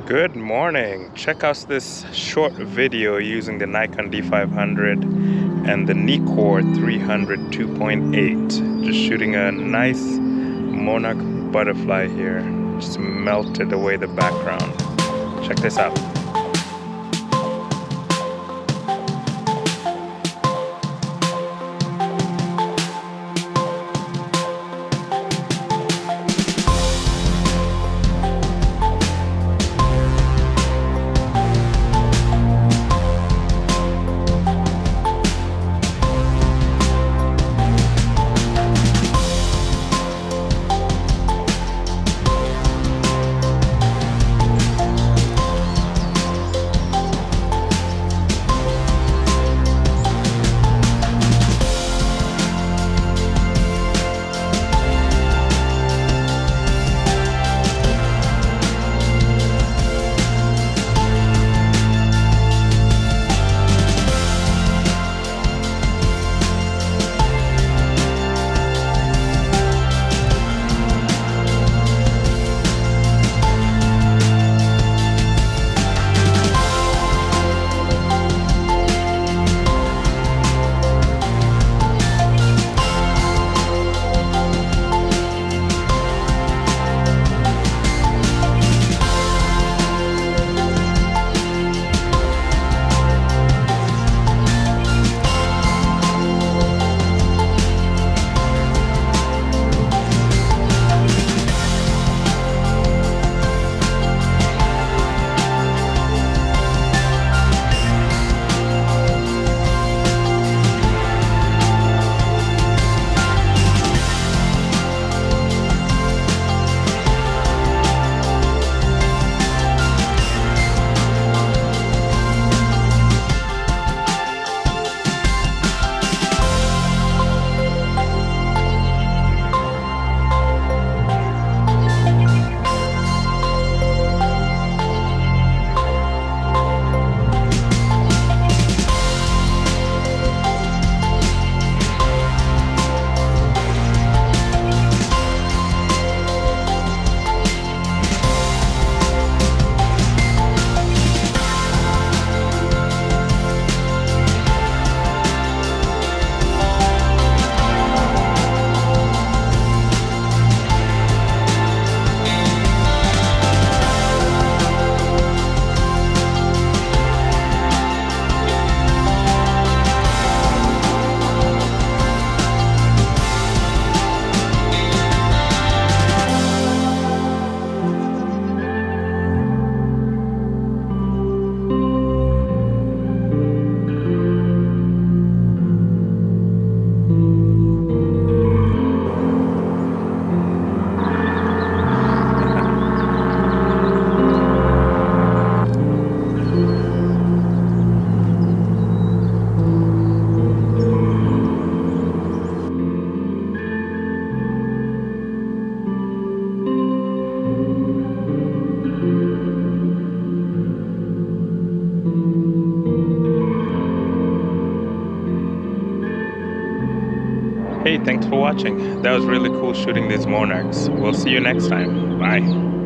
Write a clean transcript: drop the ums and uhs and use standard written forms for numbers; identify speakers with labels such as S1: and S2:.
S1: Good morning. Check out this short video using the Nikon D500 and the Nikkor 300 2.8. Just shooting a nice monarch butterfly here. Just melted away the background. Check this out. Hey, thanks for watching. That was really cool shooting these monarchs. We'll see you next time. Bye.